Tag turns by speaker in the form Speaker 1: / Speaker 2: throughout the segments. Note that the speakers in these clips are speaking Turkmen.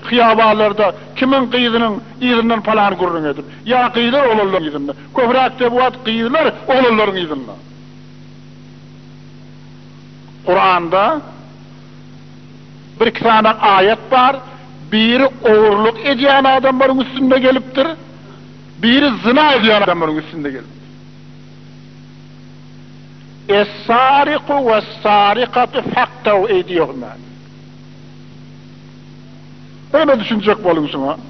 Speaker 1: hiyabalarda kimin qıydıının iyirinden falan gurrun edip. Ya qıydılar oğulların iyirinden. Köfrakte bu at qıydılar oğulların iyirinden. Kur'an'da bir iki tane ayet var. Biri oğurluk ediyen adamların üstünde geliptir. Biri zina ediyen adamların üstünde geliptir. Es-sariqu ve's-sariqatu faqta'u eydiyehuma. Öyle düşünecek bolunsun ha.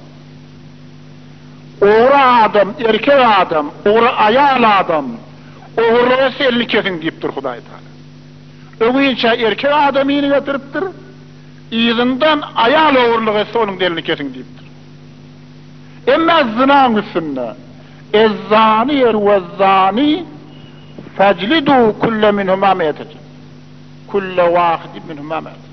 Speaker 1: Oğru adam, erkek adam, oğru ayal adam, oğurluğa elini kesin deyiptir Hudaý Taala. Öňünçe erkek adam ýyny getiripdir. İzinden ayal oğurluğa onun elini kesin deyipdir. Emma zina üstünde ez-zani ve-z-zani feclidu kulle minhuma me'etecek. Kulle vahidi minhuma me'etecek.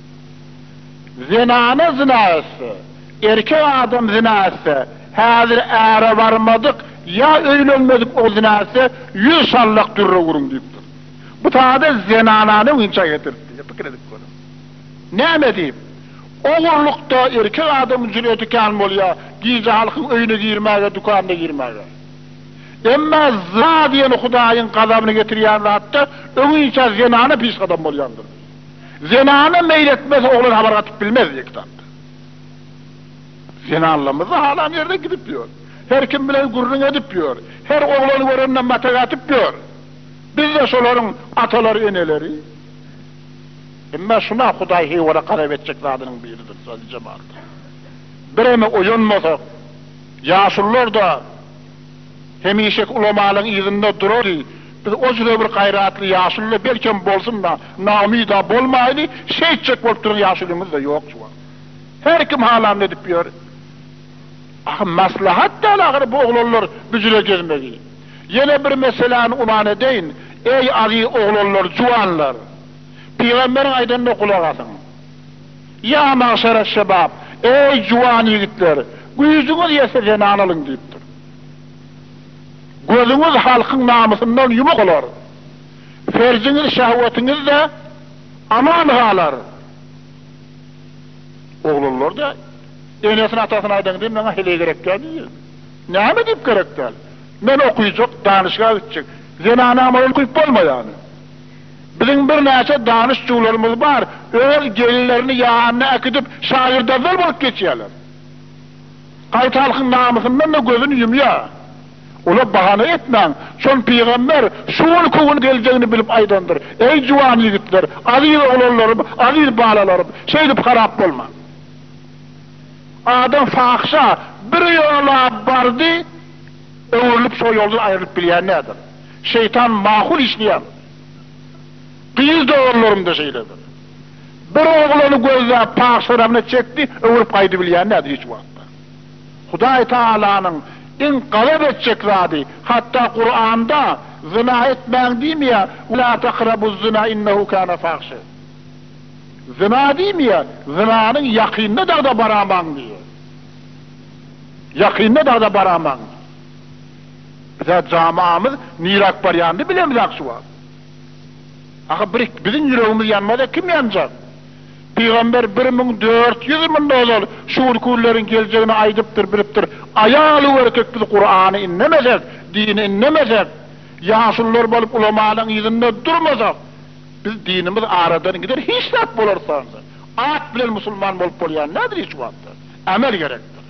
Speaker 1: Zinana zinası, erkek adam zinası, hazır ağra varmadık, ya öylönmedik o zinası, 100 sallak dürre vurun deyiptir. Bu taada zinananı vinça getirdi. Fikir edip bunu. Ne mi deyip? Oğurlukta erkek adam cüreti kalm oluyor, giyce halkın öyüne girmeye, dükkanına girmeye. Emma zina diyen Hudaýyň gazabını getiriyen hatta öňünçe zinana pis adam bolýandyr. Zinana meyletmez oğlan haber atıp bilmez diye kitapta. Zinallamızı hala yerde gidip diyor. Her kim bilen gurrun edip diyor. Her oğlanı görenden matak atıp diyor. Biz de şoların ataları eneleri. Emma şuna Hudaý hewara qarap etjek zadının biridir sadece cemaat. Bireme oyunmasak, yaşullar da hemişek ulamalyň ýyzynda durar. Biz o jüle bir gaýratly ýaşuly belkem bolsun da namy da bolmaýdy, şeýtçek bolup duran ýaşulymyz da ýok şu an. Her kim halan edip ýör. Maslahat da alagır bu oğlanlar büjüle gezmegi. Yine bir meselany uman edeýin. Ey azy oğlanlar, juwanlar. Peýgamberiň aýdanynda kulak asyn. Ya maşara şebab, ey juwan ýigitler, güýüzüňiz ýese zenan alyň diýipdir. Gözüňiz halkyň namysyndan ýumak olar. Ferziňiz, şahwatyňyz da aman galar. Oğlanlar da enesine atasına aýdan diýip meňe hele gerek diýip. Näme diýip gerek diýip? Men okuyjak, danışga gitjek. Zenana amal okuyup bolmaýany. Bizim bir näçe danışçylarymyz bar, öz gelinlerini ýanyna akıdyp şagirdler bolup geçýärler. Gaýta halkyň namysyndan da gözüni ýumýar. Ola bahane etmeň. Şol peýgamber şol kogun geljegini bilip aýdandyr. Ey juwan ýigitler, aziz oğlanlarym, aziz balalarym, şeýdip garap bolma. Adam fahşa bir ýola bardy, öwürlüp şol ýoldan aýryp bilýän nädir? Şeytan mahul işleýär. Biz de oğullarım da şeyledir. Bir oğlanı gözle pahşıramına çekti, öwürüp gaýdy bilýän nädir hiç wagtda. Hudaý Taalanyň in galap etjek zady, hatta Kur'anda zina etmeň diýmeýär, "La taqrabuz zina innehu kana fahşa." Zina diýmeýär, zinanyň ýakynına da baramaň diýär. Ýakynına da baramaň. Bize camiamız nirak baryandı bilemizak şu an. Bizim yüreğimiz yanmada kim yanacak? Peygamber 1400 yıl olur. Şuur kullerin geleceğini aydıptır, biliptir. Ayalı erkek biz Kur'an'ı inlemezek, dini inlemezek. Yaşlılar bolup ulamalyň ýyzynda durmazak. Biz dinimiz aradan gider, hiç nat bolarsanız. At bilen musulman bolup bolýan nädir hiç wagtda? Amel gerekdir.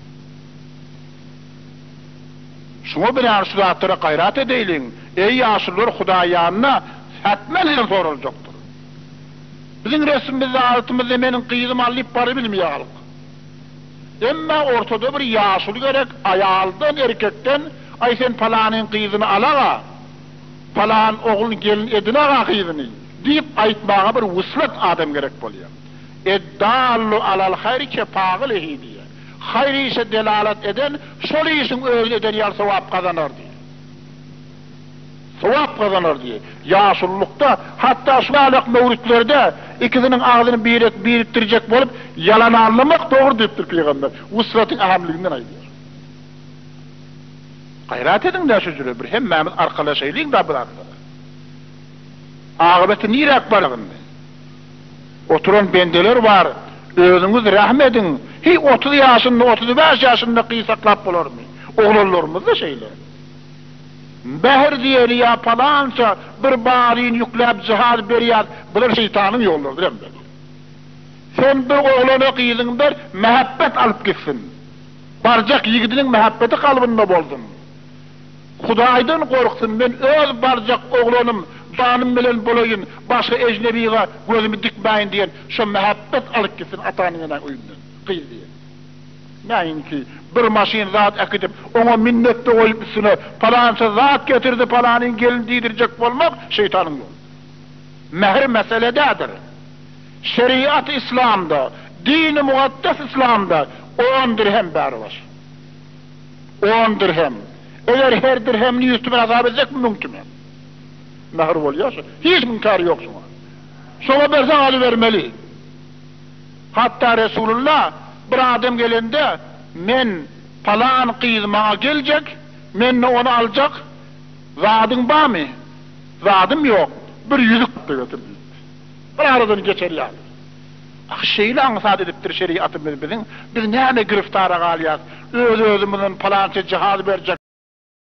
Speaker 1: Şuna bilen şu zatlara gaýrat edeýin. Ey ýaşlylar Hudaý ýanyna satmalyň soruljakdyr. Bizim resmimizde altımızda meniň kıydım alyp bary bilmeýär. Emma ortada bir ýaşly gerek, ayaldan, erkekden, ay sen palanyň kıydyny alaga, palan oğul gelin edinaga kıydyny diýip aýtmaga bir wuslat adam gerek bolýar. Eddallu alal hayri kefagilihi diýär. Hayri işe delalat eden, şol işin öýle eden ýar sowap kazanar diýär. Sowap kazanar diýär. Ýaşullukda hatta şulalak mewritlerde ikisinin ağzını biriktirecek bolup yalan anlamak doğru diýipdir Peýgamber. Wusratyň ahamlygyny aýdýar. Gaýrat edin de şu jüre bir hemmemiz arkalaşaýlyň da bir arada. Agybety nirak baragyndy. Oturan bendeler var. Özüňiz rahmet edin. Hi 30 yaşında, 35 yaşında kıysaklap olur mu? Oğullarımız da şeyler. Behir diyeli ya palanca bir barin yüklep cihaz beriyat, bular şeytanın yolları değil mi? Sen bir oğlana kıydın bir mehabbet alıp gitsin. Barcak yigidinin mehabbeti kalbinde boldun. Hudaydan korksun, ben öz barcak oğlanım, canım bilen bolayın, başka ecnebiye gözümü dikmeyin diyen, şu mehabbet alıp gitsin atanından uyumdan, kıydı diye. Neyin ki, bir maşin zat ekidip, ona minnette koyup üstüne, falanca zat getirdi, falanın gelin diydirecek olmak, şeytanın yolu. Mehr meselededir. Şeriat İslam'da, din-i mukaddes İslam'da 10 dirhem bari var. 10 dirhem. Eğer her dirhemini 100 tümen azap edecek mi mümkün mü? Mahrum oluyorsa, hiç mümkârı yok sana. Sonra bersen alıvermeli. Hatta Resulullah bir adam gelende, men falan kıyızmağa gelecek, men onu alacak, zadın var mı? Zadım yok. Bir yüzük de götürdü. Bir aradan geçer yani. Şeyle anısat ediptir şeriatımız bizim. Biz neyine griftara kalıyaz? Özümüzün falanca cihaz verecek.